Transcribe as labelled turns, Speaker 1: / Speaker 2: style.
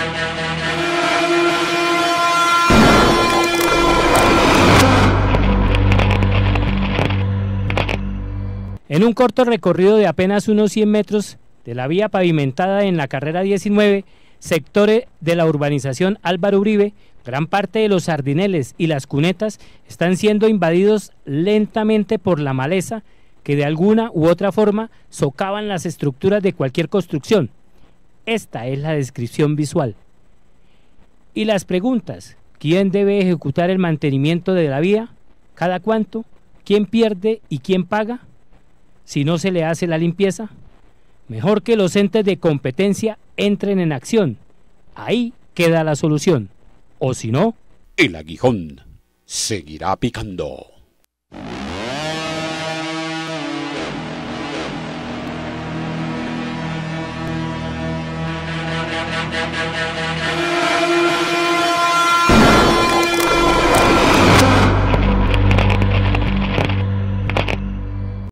Speaker 1: En un corto recorrido de apenas unos 100 metros de la vía pavimentada en la carrera 19, sectores de la urbanización Álvaro Uribe, gran parte de los sardineles y las cunetas están siendo invadidos lentamente por la maleza que de alguna u otra forma socavan las estructuras de cualquier construcción. Esta es la descripción visual. Y las preguntas: ¿quién debe ejecutar el mantenimiento de la vía? ¿Cada cuánto? ¿Quién pierde y quién paga si no se le hace la limpieza? Mejor que los entes de competencia entren en acción. Ahí queda la solución. O si no,
Speaker 2: el aguijón seguirá picando.